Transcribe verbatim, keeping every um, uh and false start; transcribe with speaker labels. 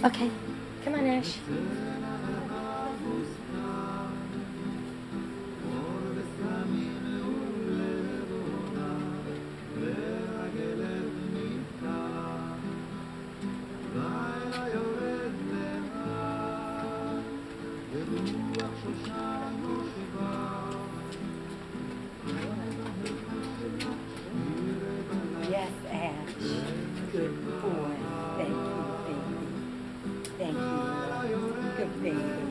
Speaker 1: Okay. Come on, Ash. Yes, Ash. Good boy. Thank you, baby. Thank you, love. Good baby.